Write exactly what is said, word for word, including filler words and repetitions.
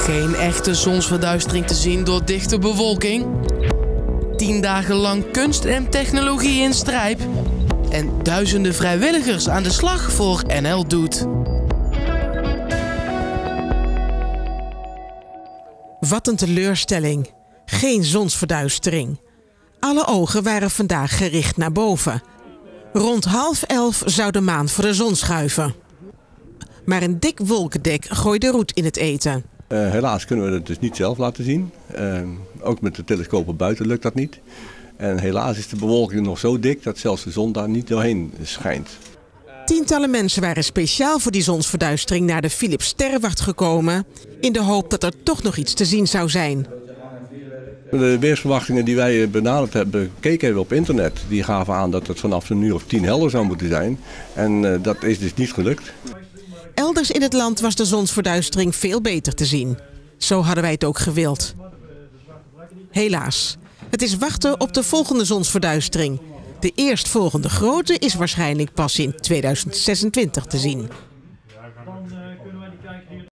Geen echte zonsverduistering te zien door dichte bewolking. Tien dagen lang kunst en technologie in strijd. En duizenden vrijwilligers aan de slag voor N L Doet. Wat een teleurstelling. Geen zonsverduistering. Alle ogen waren vandaag gericht naar boven. Rond half elf zou de maan voor de zon schuiven. Maar een dik wolkendek gooide roet in het eten. Uh, helaas kunnen we het dus niet zelf laten zien. Uh, ook met de telescopen buiten lukt dat niet. En helaas is de bewolking nog zo dik dat zelfs de zon daar niet doorheen schijnt. Tientallen mensen waren speciaal voor die zonsverduistering naar de Philips Sterrenwacht gekomen, in de hoop dat er toch nog iets te zien zou zijn. De weersverwachtingen die wij benaderd hebben, gekeken hebben op internet, die gaven aan dat het vanaf een uur of tien helder zou moeten zijn. En uh, dat is dus niet gelukt. Elders in het land was de zonsverduistering veel beter te zien. Zo hadden wij het ook gewild. Helaas, het is wachten op de volgende zonsverduistering. De eerstvolgende grote is waarschijnlijk pas in tweeduizend zesentwintig te zien.